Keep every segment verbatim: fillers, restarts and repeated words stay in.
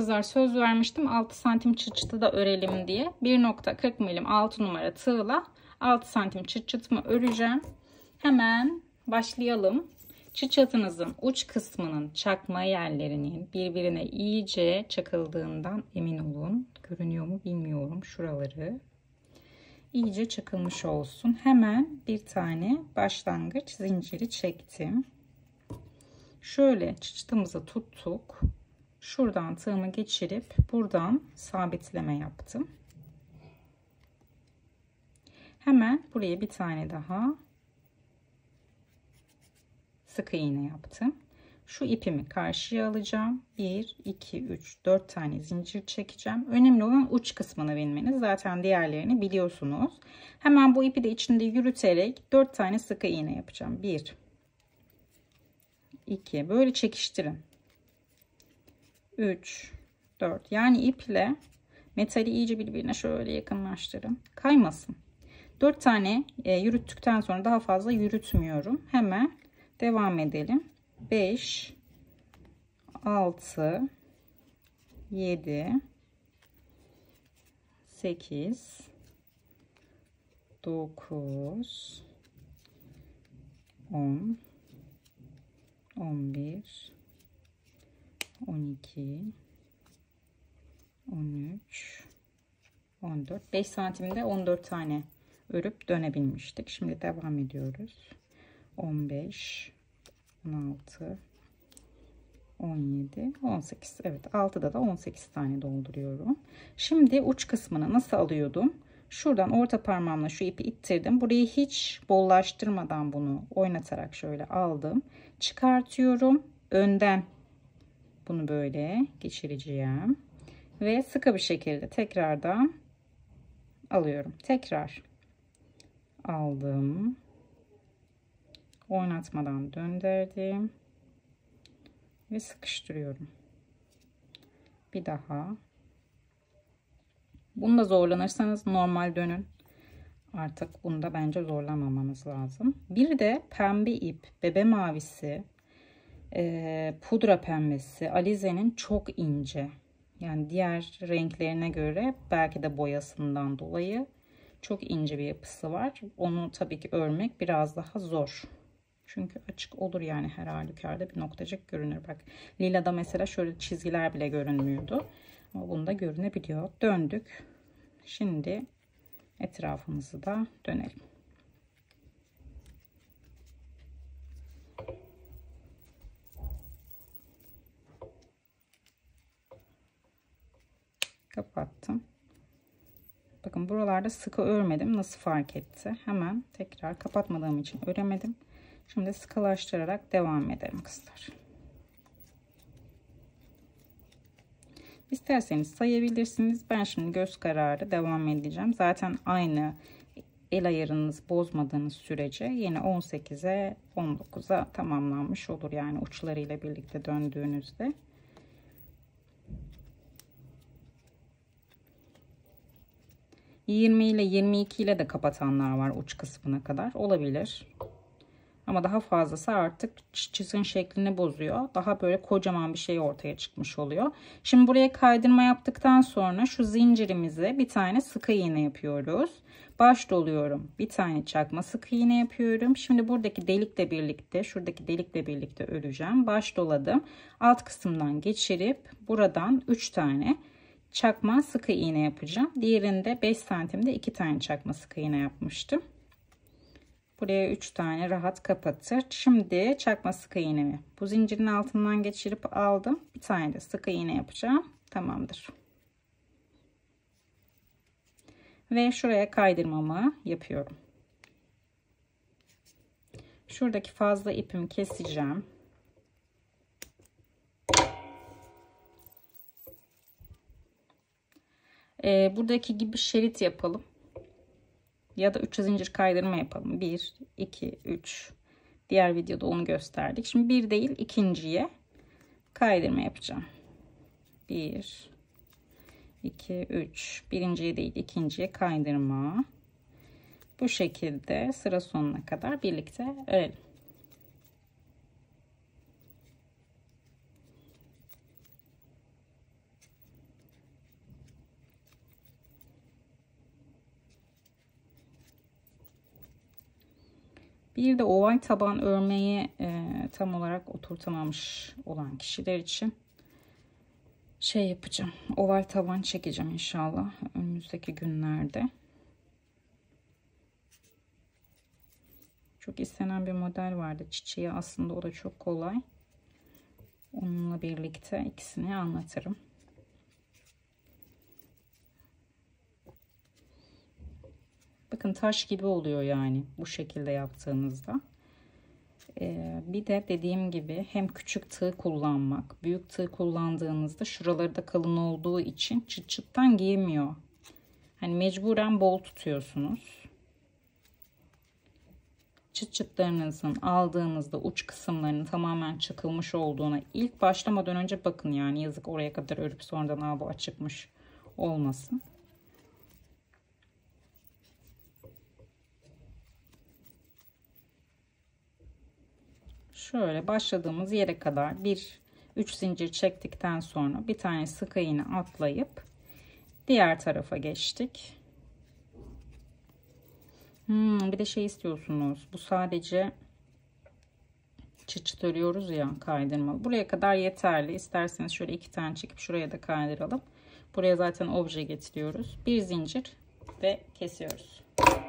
kızlar söz vermiştim altı santim çıt çıtı da örelim diye. bir nokta kırk milim altı numara tığla altı santim çıt çıtımı öreceğim. Hemen başlayalım. Çıt çıtınızın uç kısmının çakma yerlerinin birbirine iyice çakıldığından emin olun. Görünüyor mu bilmiyorum, şuraları iyice çakılmış olsun. Hemen bir tane başlangıç zinciri çektim. Şöyle çıt çıtımızı tuttuk. Şuradan tığımı geçirip buradan sabitleme yaptım. Hemen buraya bir tane daha sık iğne yaptım. Şu ipimi karşıya alacağım. bir, iki, üç, dört tane zincir çekeceğim. Önemli olan uç kısmını bilmeniz. Zaten diğerlerini biliyorsunuz. Hemen bu ipi de içinde yürüterek dört tane sık iğne yapacağım. bir, iki, böyle çekiştirin. üç, dört. Yani iple metali iyice birbirine şöyle yakınlaştırın. Kaymasın. dört tane e, yürüttükten sonra daha fazla yürütmüyorum. Hemen devam edelim. beş, altı, yedi, sekiz, dokuz, on, on bir, on iki, on üç, on dört. beş santimde on dört tane örüp dönebilmiştik. Şimdi devam ediyoruz. on beş, on altı, on yedi, on sekiz. Evet, altıda da on sekiz tane dolduruyorum. Şimdi uç kısmını nasıl alıyordum? Şuradan orta parmağımla şu ipi ittirdim. Burayı hiç bollaştırmadan bunu oynatarak şöyle aldım. Çıkartıyorum. Önden bunu böyle geçireceğim. Ve sıkı bir şekilde tekrardan alıyorum. Tekrar aldım. Oynatmadan döndürdüm. Ve sıkıştırıyorum. Bir daha. Bunda zorlanırsanız normal dönün. Artık bunda bence zorlamamanız lazım. Bir de pembe ip, bebe mavisi, e, pudra pembesi, alizenin çok ince. Yani diğer renklerine göre belki de boyasından dolayı çok ince bir yapısı var. Onu tabii ki örmek biraz daha zor. Çünkü açık olur yani her halükarda bir noktacık görünür. Bak lilada mesela şöyle çizgiler bile görünmüyordu. Ama bunda görünebiliyor. Döndük. Şimdi etrafımızı da dönelim. Kapattım. Bakın buralarda sıkı örmedim. Nasıl fark etti? Hemen tekrar kapatmadığım için öremedim. Şimdi sıkılaştırarak devam edelim kızlar. İsterseniz sayabilirsiniz. Ben şimdi göz kararı devam edeceğim. Zaten aynı el ayarınızı bozmadığınız sürece yine on sekize on dokuza tamamlanmış olur. Yani uçlarıyla birlikte döndüğünüzde. yirmi ile yirmi iki ile de kapatanlar var uç kısmına kadar. Olabilir. Ama daha fazlası artık çizgin şeklini bozuyor. Daha böyle kocaman bir şey ortaya çıkmış oluyor. Şimdi buraya kaydırma yaptıktan sonra şu zincirimize bir tane sık iğne yapıyoruz. Baş doluyorum. Bir tane çakma sık iğne yapıyorum. Şimdi buradaki delikle birlikte, şuradaki delikle birlikte öreceğim. Baş doladım. Alt kısımdan geçirip buradan üç tane çakma sık iğne yapacağım. Diğerinde beş santimde iki tane çakma sık iğne yapmıştım. Buraya üç tane rahat kapatır. Şimdi çakma sık iğnemi bu zincirin altından geçirip aldım. Bir tane de sık iğne yapacağım. Tamamdır. Ve şuraya kaydırmamı yapıyorum. Şuradaki fazla ipimi keseceğim. Ee, buradaki gibi şerit yapalım. Ya da üç zincir kaydırma yapalım. bir, iki, üç. Diğer videoda onu gösterdik. Şimdi bir değil ikinciye kaydırma yapacağım. bir, iki, üç. Birinciye değil ikinciye kaydırma. Bu şekilde sıra sonuna kadar birlikte örelim. Bir de oval taban örmeyi e, tam olarak oturtamamış olan kişiler için şey yapacağım. Oval taban çekeceğim inşallah önümüzdeki günlerde. Çok istenen bir model vardı. Çiçeği aslında o da çok kolay. Onunla birlikte ikisini anlatırım. Bakın taş gibi oluyor yani bu şekilde yaptığınızda. Ee, bir de dediğim gibi hem küçük tığ kullanmak, büyük tığ kullandığınızda şuraları da kalın olduğu için çıt çıttan giymiyor. Hani mecburen bol tutuyorsunuz. Çıt çıtlarınızın aldığınızda uç kısımlarının tamamen çakılmış olduğuna ilk başlamadan önce bakın, yani yazık oraya kadar örüp sonradan aa bu açıkmış olmasın. Şöyle başladığımız yere kadar bir üç zincir çektikten sonra bir tane sık iğne atlayıp diğer tarafa geçtik. Hmm, bir de şey istiyorsunuz. Bu sadece çıt çıt örüyoruz ya, kaydırmalı. Buraya kadar yeterli. İsterseniz şöyle iki tane çekip şuraya da kaydıralım. Buraya zaten obje getiriyoruz. Bir zincir ve kesiyoruz.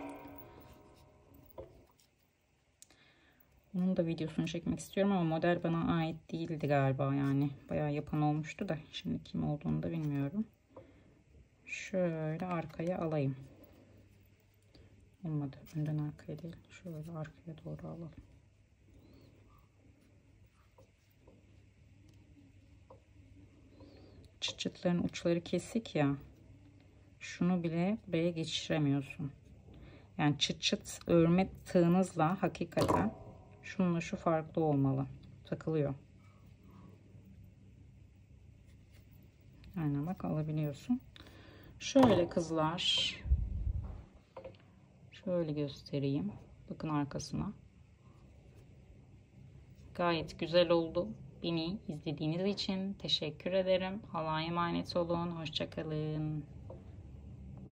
Bunun da videosunu çekmek istiyorum ama model bana ait değildi galiba, yani bayağı yapan olmuştu da şimdi kim olduğunu da bilmiyorum. Şöyle arkaya alayım. Olmadı, önden arkaya değil, şöyle arkaya doğru alalım. Çıt çıtların uçları kesik ya, şunu bile buraya geçiremiyorsun. Yani çıt çıt örme tığınızla hakikaten şununla şu farklı olmalı. Takılıyor. Aynen bak, alabiliyorsun. Şöyle kızlar. Şöyle göstereyim. Bakın arkasına. Gayet güzel oldu. Beni izlediğiniz için teşekkür ederim. Allah'a emanet olun. Hoşça kalın.